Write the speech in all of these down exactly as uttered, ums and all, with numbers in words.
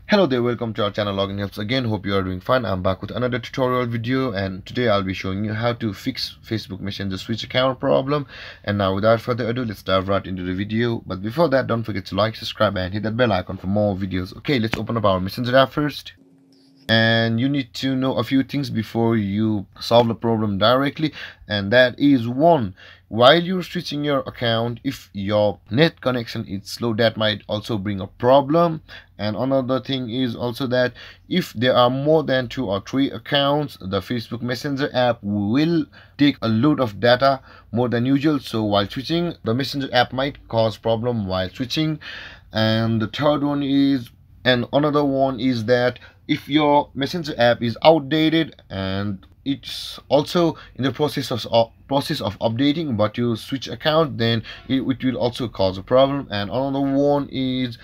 Hello there, welcome to our channel Login Helps again. Hope you are doing fine. I'm back with another tutorial video, and today I'll be showing you how to fix Facebook Messenger switch account problem. And now without further ado, let's dive right into the video. But before that, don't forget to like, subscribe and hit that bell icon for more videos. Okay, let's open up our Messenger app first. And you need to know a few things before you solve the problem directly, and that is one, while you're switching your account, if your net connection is slow, that might also bring a problem. And another thing is also that if there are more than two or three accounts, the Facebook Messenger app will take a load of data more than usual, so while switching, the Messenger app might cause problem while switching. And the third one is and another one is that if your Messenger app is outdated and it's also in the process of uh, process of updating, but you switch account, then it, it will also cause a problem. And another one is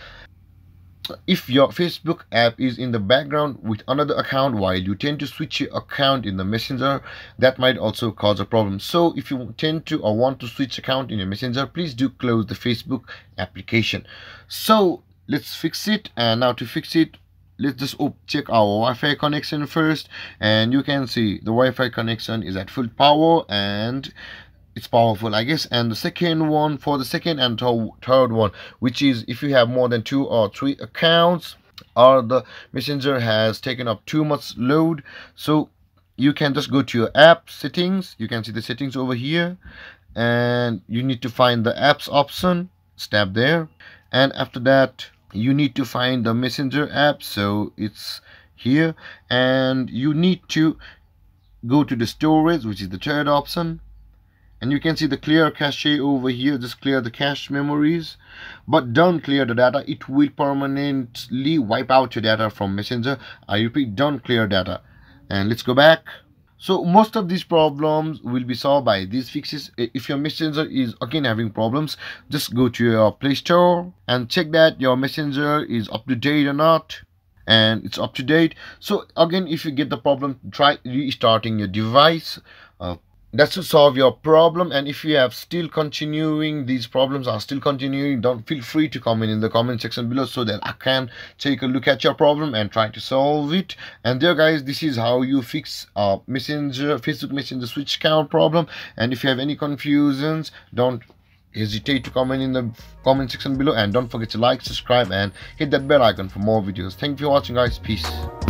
if your Facebook app is in the background with another account while you tend to switch your account in the Messenger, that might also cause a problem. So if you tend to or want to switch account in your Messenger, please do close the Facebook application. So let's fix it. And now to fix it, let's just check our Wi-Fi connection first, and you can see the Wi-Fi connection is at full power and it's powerful, I guess. And the second one, for the second and third one, which is if you have more than two or three accounts or the Messenger has taken up too much load, so you can just go to your app settings. You can see the settings over here, and you need to find the apps option, tap there, and after that you need to find the Messenger app, so it's here, and you need to go to the storage, which is the third option, and you can see the clear cache over here. Just clear the cache memories, but don't clear the data. It will permanently wipe out your data from Messenger. I repeat, don't clear data. And let's go back. So most of these problems will be solved by these fixes. If your Messenger is again having problems, just go to your Play Store and check that your Messenger is up to date or not, and it's up to date. So again, if you get the problem, try restarting your device. Uh, that should solve your problem. And if you have still continuing, these problems are still continuing, don't feel free to comment in the comment section below so that I can take a look at your problem and try to solve it. And there guys, this is how you fix uh Messenger Facebook Messenger switch account problem. And if you have any confusions, don't hesitate to comment in the comment section below, and don't forget to like, subscribe and hit that bell icon for more videos. Thank you for watching guys. Peace.